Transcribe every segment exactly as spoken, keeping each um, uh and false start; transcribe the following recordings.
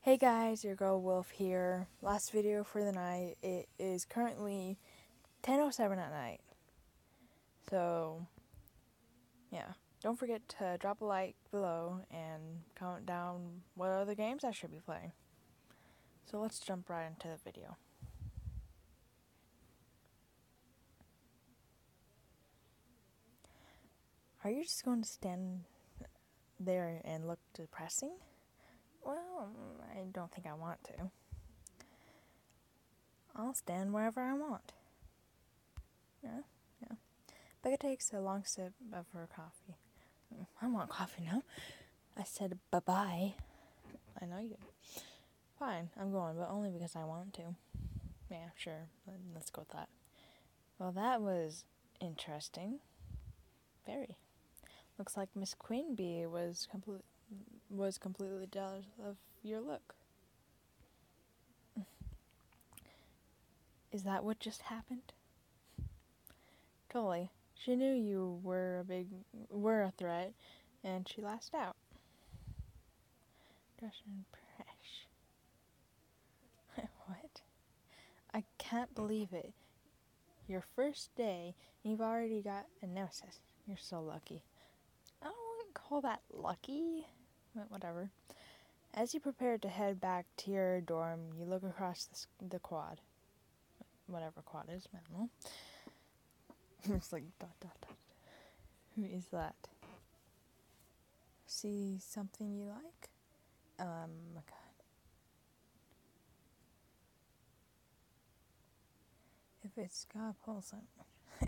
Hey guys, your girl Wolf here. Last video for the night. It is currently ten oh seven at night. So, yeah. Don't forget to drop a like below and comment down what other games I should be playing. So let's jump right into the video. Are you just going to stand there and look depressing? Well, I don't think I want to. I'll stand wherever I want. Yeah, yeah. Becca takes a long sip of her coffee. I want coffee now. I said bye-bye. I know you did. Fine, I'm going, but only because I want to. Yeah, sure. Let's go with that. Well, that was interesting. Very. Looks like Miss Queen Bee was complete was completely jealous of your look. Is that what just happened? Totally. She knew you were a big were a threat, and she lashed out. Russian Presh. What? I can't believe it. Your first day, and you've already got a nemesis. You're so lucky. I don't call that lucky, but whatever. As you prepare to head back to your dorm, you look across the, the quad. Whatever quad is, I don't know. It's like dot dot dot. Who is that? See something you like? Um, my God. If it's got pulse on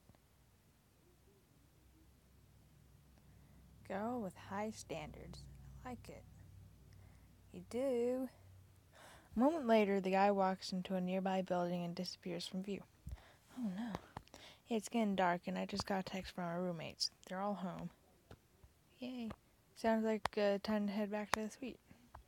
Girl with high standards. I like it. You do. A moment later, the guy walks into a nearby building and disappears from view. Oh no. It's getting dark and I just got a text from our roommates. They're all home. Yay. Sounds like uh, time to head back to the suite.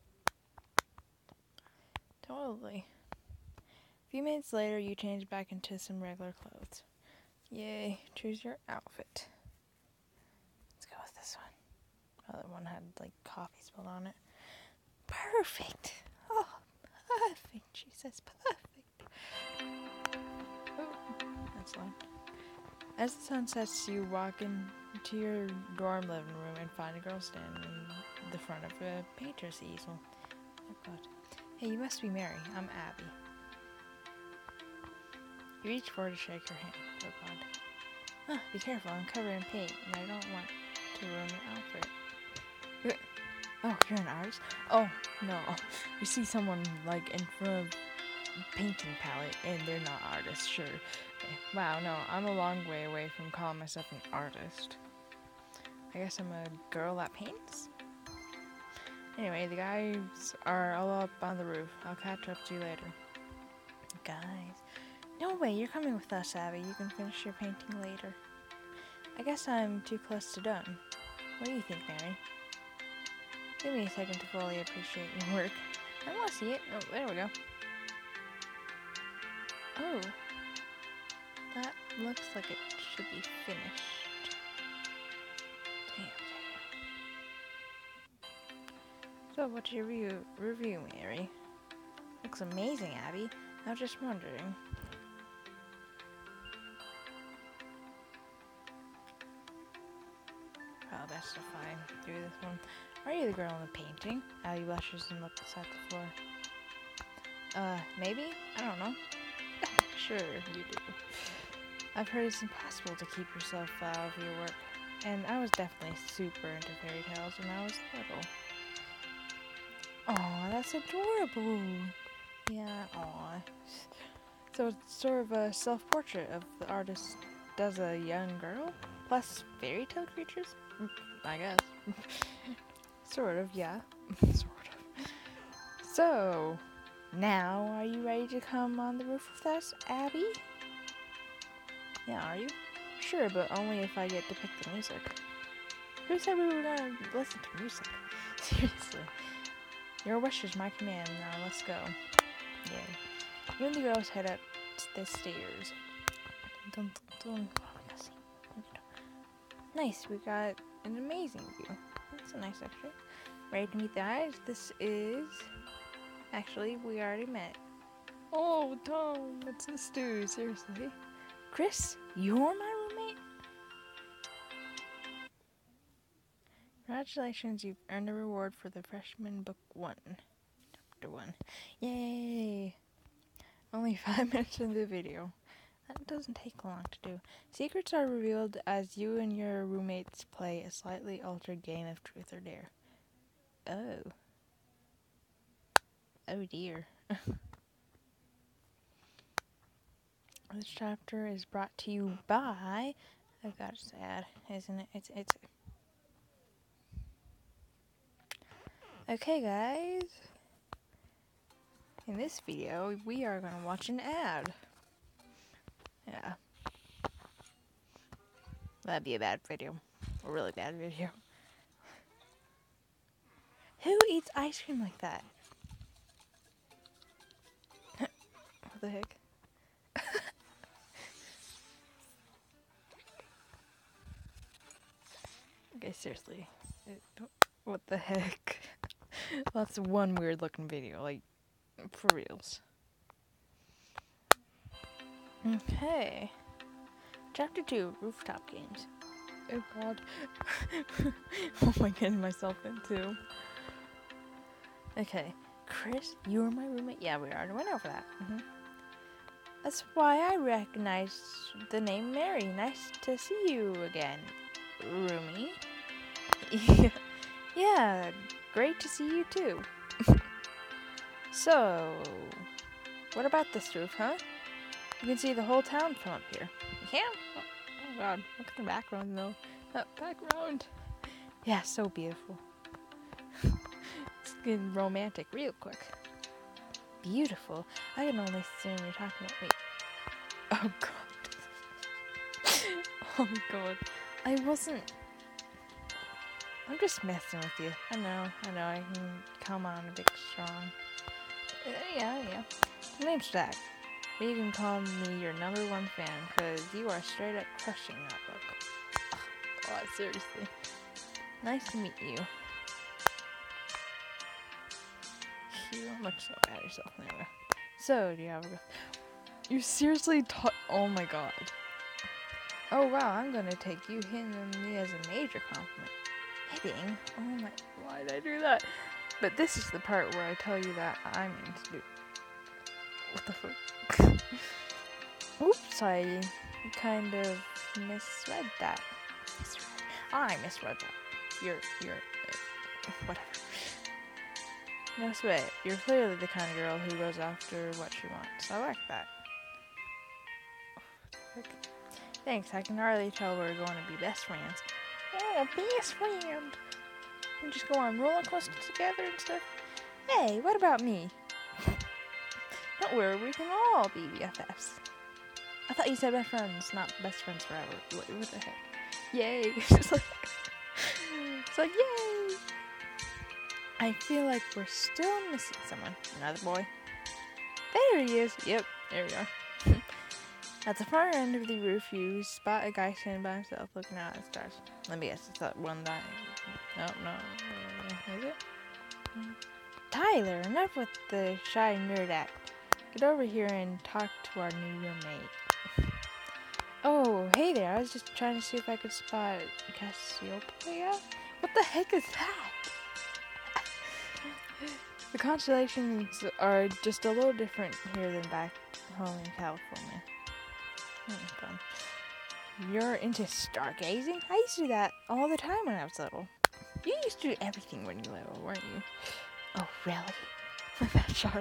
Totally. A few minutes later, you change back into some regular clothes. Yay. Choose your outfit. Let's go with this one. The other one had like coffee spilled on it. Perfect. Oh, perfect. She says perfect. Oh, that's loud. As the sun sets, you walk into your dorm living room and find a girl standing in the front of a painter's easel. Oh God. Hey, you must be Mary. I'm Abby. You reach forward to shake her hand. Oh God. Ah, be careful. I'm covered in paint, and I don't want to ruin your outfit. You're, oh, you're an artist? Oh, no. You see someone, like, in front of painting palette, and they're not artists, sure. Okay. Wow, no, I'm a long way away from calling myself an artist. I guess I'm a girl that paints? Anyway, the guys are all up on the roof. I'll catch up to you later. Guys. No way, you're coming with us, Abby. You can finish your painting later. I guess I'm too close to done. What do you think, Mary? Give me a second to fully appreciate your work. I want to see it. Oh, there we go. Oh. That looks like it should be finished. Damn, damn. So, what's your review, review, Mary? Looks amazing, Abby. I was just wondering. Probably best if I do this one. Are you the girl in the painting? Abby blushes and looks at the floor. Uh, maybe? I don't know. Sure, you do. I've heard it's impossible to keep yourself out of your work. And I was definitely super into fairy tales when I was little. Aw, that's adorable. Yeah, aw. So it's sort of a self-portrait of the artist does a young girl, plus fairy tale creatures? I guess. Sort of, yeah. Sort of. So, now are you ready to come on the roof with us, Abby? Yeah, are you? Sure, but only if I get to pick the music. Who said we were gonna listen to music? Seriously. Your wish is my command. Now let's go. Yay. You and the girls head up the stairs. Dun, dun, dun. Nice, we got an amazing view. That's a nice extra. Ready to meet the eyes? This is Actually, we already met. Oh, Tom, it's the stew, seriously. Chris, you're my roommate? Congratulations, you've earned a reward for the freshman book one. Chapter one. Yay! Only five minutes into the video. That doesn't take long to do. Secrets are revealed as you and your roommates play a slightly altered game of truth or dare. Oh. Oh dear. This chapter is brought to you by... Oh god, it's sad, isn't it? It's, it's... Okay, guys. In this video, we are going to watch an ad. Yeah. That'd be a bad video. A really bad video. Who eats ice cream like that? What the heck? Okay, seriously. It, what the heck? That's one weird looking video, like, for reals. Okay. Chapter two, Rooftop Games. Oh god. What am I getting myself into? Okay. Chris, you were my roommate? Yeah, we already went over that. Mm-hmm. That's why I recognize the name Mary. Nice to see you again, roomie. Yeah, yeah, great to see you too. So, what about this roof, huh? You can see the whole town from up here. You can? Oh, oh god, look at the background though. That background. Yeah, so beautiful. It's getting romantic real quick. Beautiful. I can only assume you're talking about me. Oh god. Oh god. I wasn't... I'm just messing with you. I know, I know, I can come on a bit strong. Uh, yeah, yeah. My name's Jack. But you can call me your number one fan, because you are straight up crushing that book. Oh, seriously. Nice to meet you. You don't look so bad yourself, anyway. So, do you have a... You seriously taught... Oh my god. Oh wow, I'm gonna take you hitting me as a major compliment. Hitting? Oh my... Why did I do that? But this is the part where I tell you that I mean to do... What the fuck? Oops, I kind of misread that. Misread. I misread that. You're... You're... Uh, whatever. No sweat. You're clearly the kind of girl who goes after what she wants. I like that. Thanks, I can already tell we're going to be best friends. Oh, best friend! We just go on roller coasters together and stuff. Hey, what about me? Don't worry, we can all be B F Fs. I thought you said best friends, not best friends forever. What, what the heck? Yay! It's like, it's like, yay! I feel like we're still missing someone. Another boy. There he is. Yep, there we are. At the far end of the roof, you spot a guy standing by himself looking out at the stars. Let me guess, it's that one that... No, no. Is it? Tyler, enough with the shy nerd act. Get over here and talk to our new roommate. Oh, hey there. I was just trying to see if I could spot Cassiopeia. What the heck is that? The constellations are just a little different here than back home in California. Hmm, fun. You're into stargazing? I used to do that all the time when I was little. You used to do everything when you were little, weren't you? Oh, really? That sharp.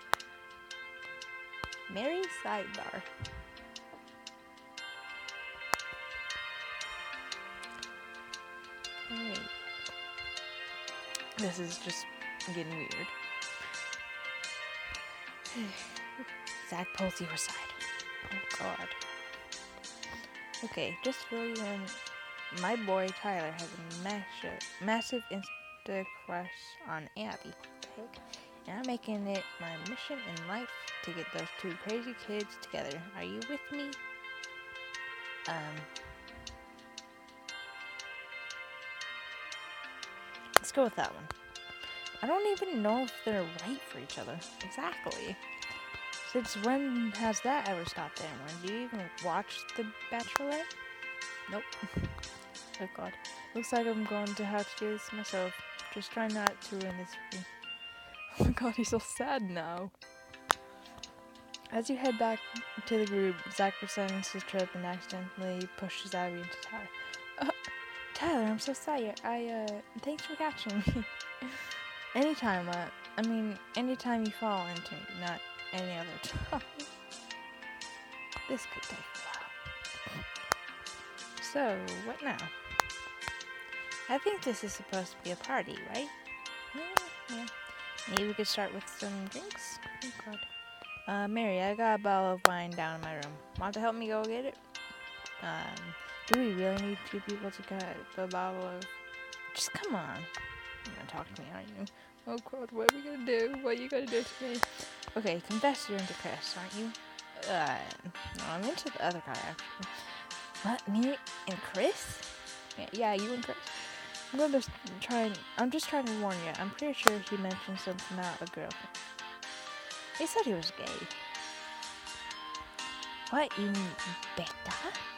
Mary sidebar. Wait. This is just getting weird. Zach pulls you aside. Oh god. Okay, just fill you in. My boy Tyler has a massive, massive insta crush on Abby. Heck? And I'm making it my mission in life to get those two crazy kids together. Are you with me? Um. Let's go with that one. I don't even know if they're right for each other. Exactly. Since when has that ever stopped anyone? Do you even watch The Bachelorette? Nope. Oh god. Looks like I'm going to have to do this myself. Just try not to ruin this for me. Oh my god, he's so sad now. As you head back to the group, Zach presents his trip and accidentally pushes Abby into Tyler. Uh, Tyler, I'm so sorry. I, uh, thanks for catching me. Anytime, uh, I mean, anytime you fall into me, not any other time. This could take a while. So, what now? I think this is supposed to be a party, right? Yeah, yeah. Maybe we could start with some drinks? Oh god. Uh, Mary, I got a bottle of wine down in my room. Want to help me go get it? Um, do we really need two people to get a bottle of... Just come on. You're gonna talk to me, aren't you? Oh god, what are we gonna do? What are you gonna do to me? Okay, confess you're into Chris, aren't you? Uh, no, I'm into the other guy, actually. What, me and Chris? Yeah, yeah, you and Chris? I'm going to try and... I'm just trying to warn you. I'm pretty sure he mentioned something about a girl. He said he was gay. What, you mean Becca?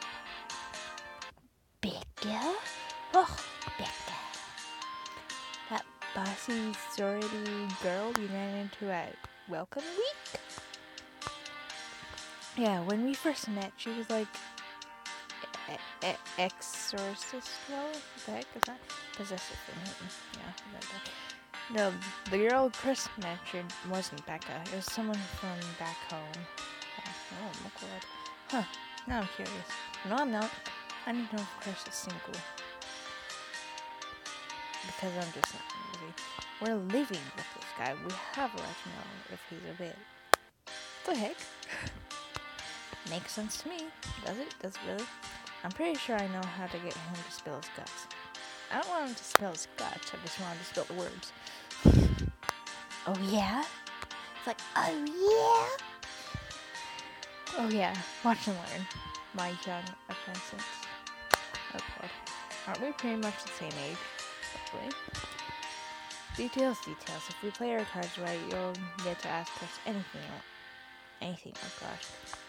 Becca? Oh, Becca. That bossy, sorority girl we ran into at Welcome Week? Yeah, when we first met, she was like... E- e- exorcist? Well, what the heck is that? Possessive. Yeah, that, that. No, the girl Chris mentioned wasn't Becca. It was someone from back home. Oh my god. Huh. Now I'm curious. No, I'm not. I need to know if Chris is single. Because I'm just not nosy. We're living with this guy. We have a right to know if he's a bit. What the heck? Makes sense to me. Does it? Does it really? I'm pretty sure I know how to get him to spill his guts. I don't want him to spill his guts. I just want him to spill the words. Oh yeah? It's like, oh yeah? Oh yeah, watch and learn, my young apprentice. Oh god. Aren't we pretty much the same age? Hopefully. Details, details. If we play our cards right, you'll get to ask us anything you want. Anything, oh gosh.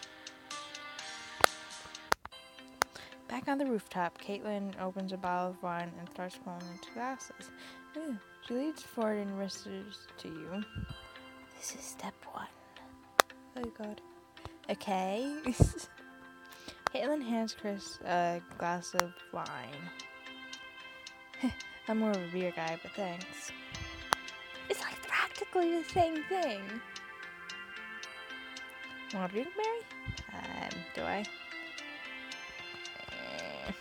Back on the rooftop, Caitlin opens a bottle of wine and starts pouring into glasses. Ooh, she leads forward and whispers to you. This is step one. Oh god. Okay. Caitlin hands Chris a glass of wine. I'm more of a beer guy, but thanks. It's like practically the same thing. Want a drink, Mary? Um, do I? Uh,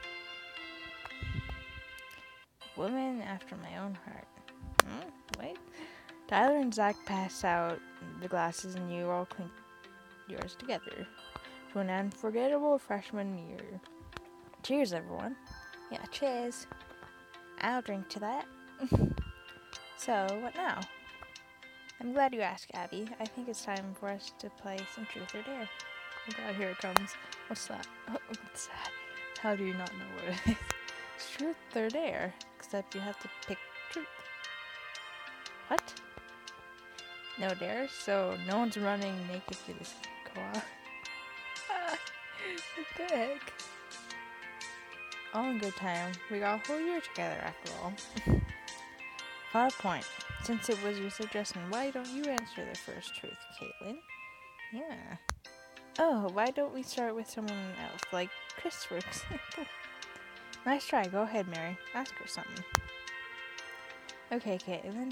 woman after my own heart. Hmm? Wait. Tyler and Zach pass out the glasses and you all clink yours together to an unforgettable freshman year. Cheers, everyone. Yeah, cheers. I'll drink to that. So, what now? I'm glad you asked, Abby. I think it's time for us to play some Truth or Dare. Oh god, here it comes. What's that? What's that? How do you not know what it is? It's Truth or Dare, except you have to pick truth. What? No dare? So, no one's running naked through this co-op. What the heck? All in good time. We got a whole year together after all. Final point. Since it was your suggestion, why don't you answer the first truth, Caitlin? Yeah. Oh, why don't we start with someone else, like Chris, for example? Nice try. Go ahead, Mary. Ask her something. Okay, Caitlin.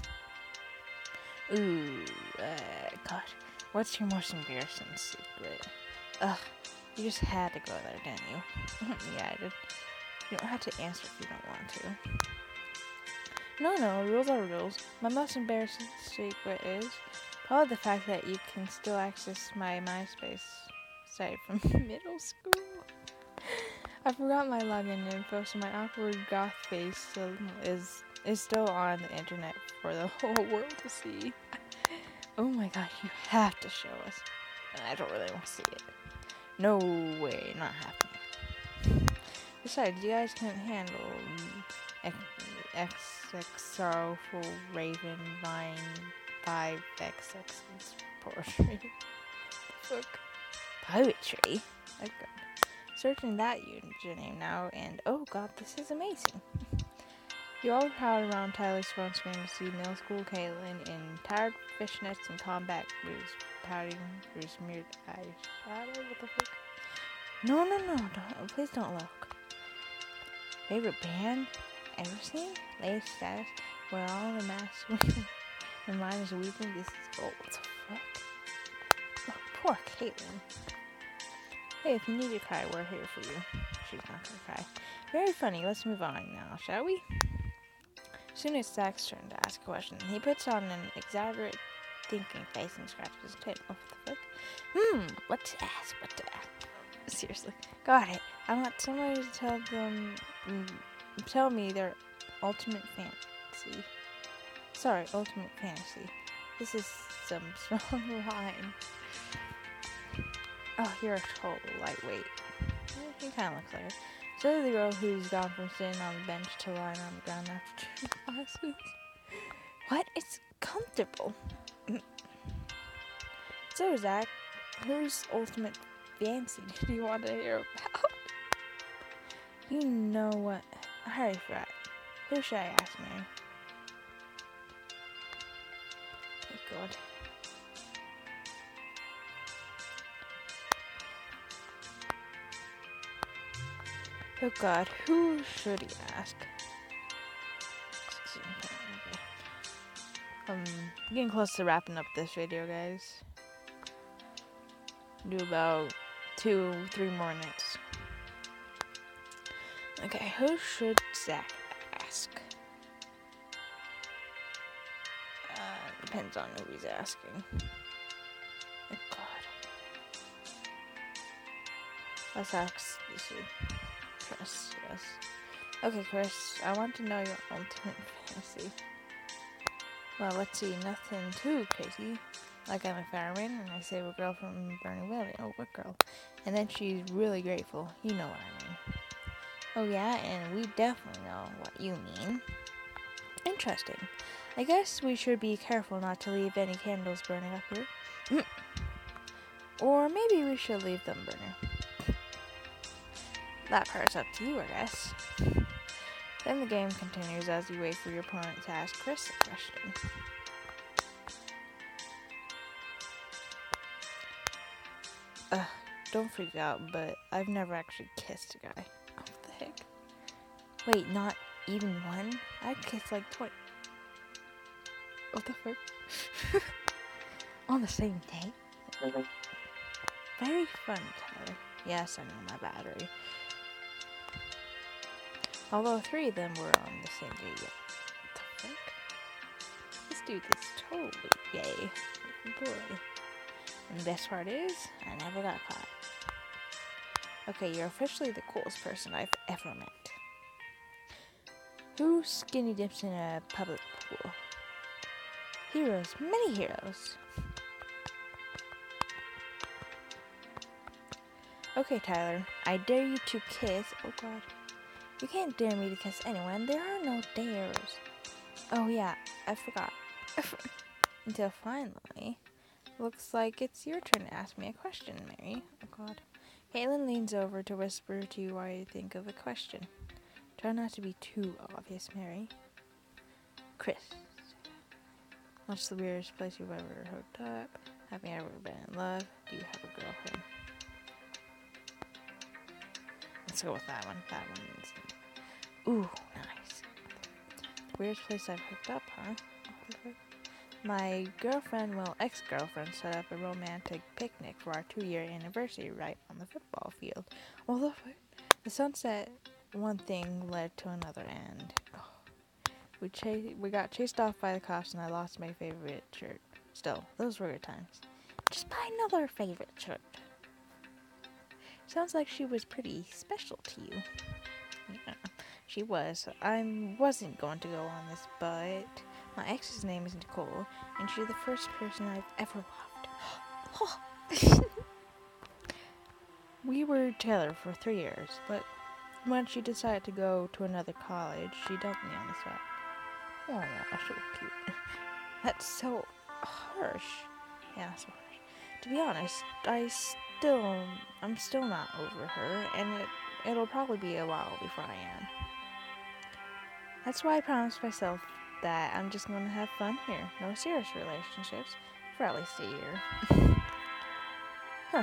Ooh, uh, gosh. What's your most embarrassing secret? Ugh, you just had to go there, didn't you? Yeah, I did. You don't have to answer if you don't want to. No, no, rules are rules. My most embarrassing secret is probably the fact that you can still access my MySpace site from middle school. I forgot my login info, so my awkward goth face still is is still on the internet for the whole world to see. Oh my gosh, you have to show us. I don't really want to see it. No way, not happening. Besides, you guys can't handle ex- X X Sorrowful Raven Vine five X X Poetry. Fuck. Poetry? Okay. Searching that username now, and oh god, this is amazing. You all crowd around Tyler's phone screen to see middle school Caitlin in tired fishnets and combat boots, pouting through smeared eyeshadow. What the fuck? No, no, no, don't, please don't look. Favorite band ever seen? Latest status, where all the masks and mine is weeping. This is oh, what the fuck? Oh, poor Caitlin. Hey, if you need to cry, we're here for you. She's not gonna cry. Very funny. Let's move on now, shall we? Soon it's Zach's turn to ask a question. He puts on an exaggerate thinking face and scratches his tail. Oh, what the fuck? Hmm, what to ask, what to ask. Seriously. Got it. I want somebody to tell them, mm, tell me their ultimate fantasy. Sorry, ultimate fantasy. This is some strong line. Oh, you're a total lightweight. He kind of looks like her. So the girl who's gone from sitting on the bench to lying on the ground after two classes. What? It's comfortable. So, Zach, whose ultimate fancy did you want to hear about? You know what? I already forgot. Who should I ask, Mary? Oh, God. Oh god, who should he ask? Okay. Um, getting close to wrapping up this video, guys. Do about two, three more minutes. Okay, who should Zach ask? Uh, depends on who he's asking. Oh god. Let's ask this dude. Chris, yes. Okay, Chris, I want to know your ultimate fantasy. Well, let's see, nothing too crazy. Like I'm a fireman and I save a girl from burning building. Oh, what girl? And then she's really grateful. You know what I mean. Oh yeah, and we definitely know what you mean. Interesting. I guess we should be careful not to leave any candles burning up here. Mm. Or maybe we should leave them burning. That part's up to you, I guess. Then the game continues as you wait for your opponent to ask Chris a question. Ugh, don't freak out, but I've never actually kissed a guy. What the heck? Wait, not even one? I'd kiss like twenty. What the fuck? On the same day? Very fun, Tyler. Yes, I know, my battery. Although three of them were on the same day yet. What the fuck? This dude is totally gay. Boy. And the best part is, I never got caught. Okay, you're officially the coolest person I've ever met. Who skinny dips in a public pool? Heroes, many heroes. Okay, Tyler, I dare you to kiss. Oh god. You can't dare me to kiss anyone. There are no dares. Oh yeah, I forgot. Until finally, looks like it's your turn to ask me a question, Mary. Oh god. Caitlin leans over to whisper to you while you think of a question. Try not to be too obvious, Mary. Chris. What's the weirdest place you've ever hooked up? Have you ever been in love? Do you have a girlfriend? Let's go with that one. That one's... Ooh, nice. The weirdest place I've hooked up, huh? My girlfriend, well, ex-girlfriend, set up a romantic picnic for our two-year anniversary right on the football field. Well, the, the sunset, one thing led to another, and oh, we ch- we got chased off by the cops, and I lost my favorite shirt. Still, those were good times. Just buy another favorite shirt. Sounds like she was pretty special to you. Yeah, she was. I wasn't going to go on this, but my ex's name is Nicole, and she's the first person I've ever loved. We were together for three years, but when she decided to go to another college, she dumped me on the spot. Oh, that's so cute. That's so harsh. Yeah, so harsh. To be honest, I still, I'm still not over her, and it, it'll probably be a while before I am. That's why I promised myself that I'm just gonna have fun here. No serious relationships for at least a year. Huh.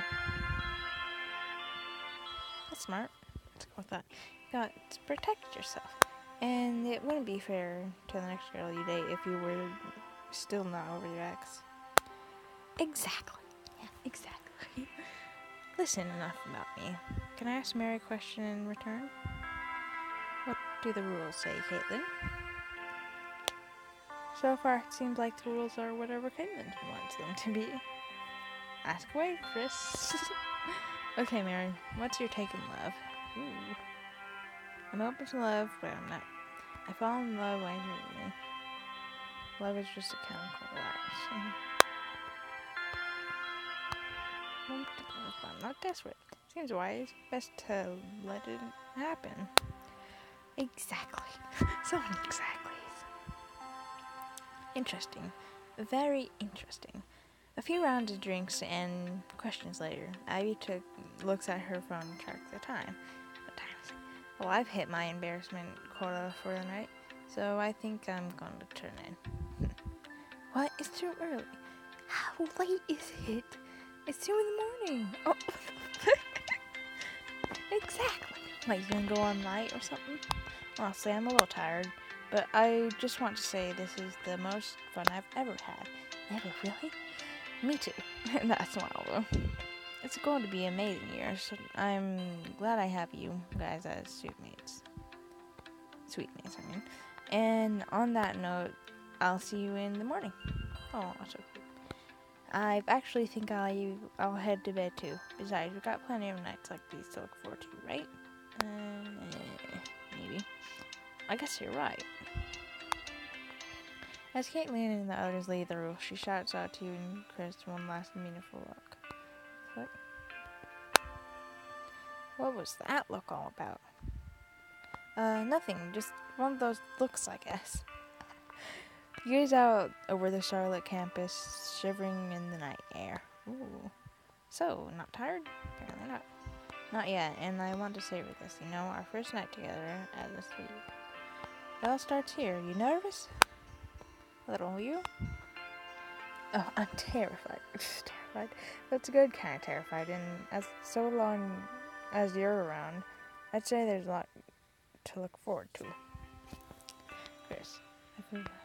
That's smart. Let's go with that. You got to protect yourself. And it wouldn't be fair to the next girl you date if you were still not over your ex. Exactly. Yeah, exactly. Listen, enough about me. Can I ask Mary a question in return? What do the rules say, Caitlin? So far, it seems like the rules are whatever Caitlin wants them to be. Ask away, Chris. Okay, Mary, what's your take on love? Ooh. I'm open to love, but I'm not. I fall in love when I Love is just a chemical reaction. I'm not desperate. Seems wise. Best to let it happen. Exactly. So many exactlies. Interesting. Very interesting. A few rounds of drinks and questions later, Ivy took looks at her phone and checks the time. What time is it? Well, I've hit my embarrassment quota for the night, so I think I'm going to turn in. What? It's too early. How late is it? It's two in the morning. Oh. Exactly. Like, you gonna go on night or something? Honestly, I'm a little tired, but I just want to say this is the most fun I've ever had. Ever, really? Me too. That's wild, though. It's going to be an amazing year, so I'm glad I have you guys as sweetmates. Sweetmates, I mean. And on that note, I'll see you in the morning. Oh, that's so cool. I actually think I'll, I'll head to bed too. Besides, we've got plenty of nights like these to look forward to, right? Uh, maybe. I guess you're right. As Caitlin and the others leave the room, she shouts out to you and Chris one last meaningful look. What? What was that look all about? Uh, nothing. Just one of those looks, I guess. You gaze out over the Charlotte campus, shivering in the night air. Ooh. So, not tired? Apparently not. Not yet, and I want to savor this. You know, our first night together as a suite. It all starts here. You nervous? A little, you? Oh, I'm terrified. terrified. That's a good kind of terrified, and as so long as you're around, I'd say there's a lot to look forward to. Chris, I feel that.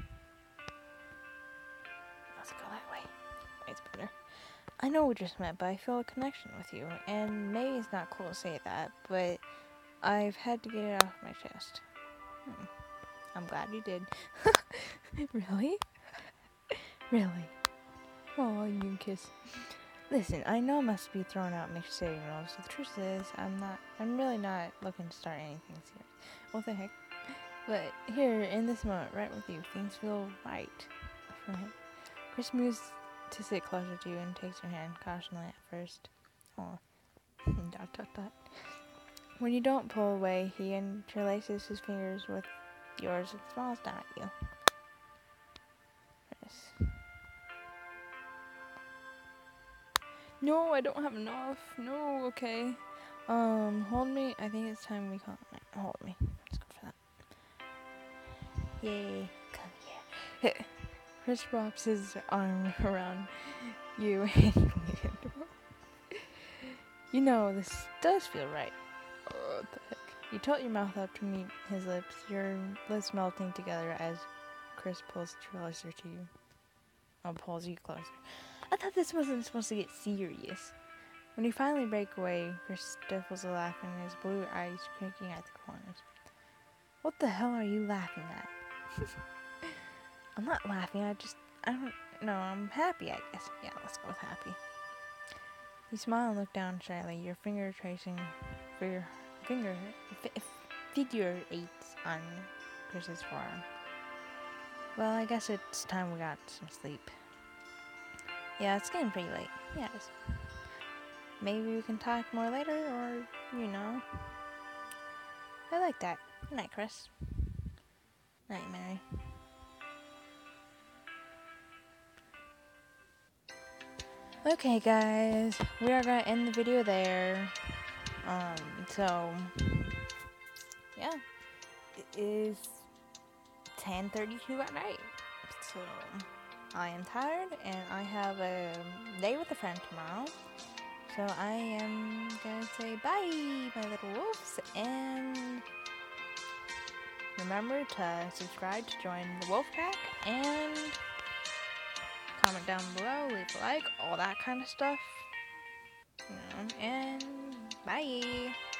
Let's go that way. It's better. I know we just met, but I feel a connection with you, and maybe it's not cool to say that, but I've had to get it off my chest. Hmm. I'm glad you did. Really? Really? Oh, you can kiss. Listen, I know I must be throwing out mixed signals. The truth is, I'm not. I'm really not looking to start anything serious. What the heck? But here, in this moment, right with you, things feel right for him. Chris moves to sit closer to you and takes your hand cautionally at first. Oh, dot dot dot. When you don't pull away, he interlaces his fingers with yours and smiles down at you. Chris. No, I don't have enough. No, okay. Um, hold me. I think it's time we call it night. Hold me. Let's go for that. Yay. Come here. Chris wraps his arm around you and you lean into You know, this does feel right. Oh, what the heck. You tilt your mouth up to meet his lips, your lips melting together as Chris pulls closer to you. Oh, pulls you closer. I thought this wasn't supposed to get serious. When you finally break away, Chris stifles a laugh and his blue eyes cranking at the corners. What the hell are you laughing at? I'm not laughing, I just, I don't know, I'm happy, I guess. Yeah, let's go with happy. You smile and look down shyly, your finger tracing figure, finger, f- figure eights on Chris's forearm. Well, I guess it's time we got some sleep. Yeah, it's getting pretty late. Yeah, maybe we can talk more later, or, you know. I like that. Good night, Chris. Night, Mary. Okay, guys, we are gonna end the video there. Um, so yeah, it is ten thirty-two at night. So I am tired, and I have a day with a friend tomorrow. So I am gonna say bye, my little wolves, and remember to subscribe to join the wolf pack, and comment down below, leave a like, all that kind of stuff. You know, and bye.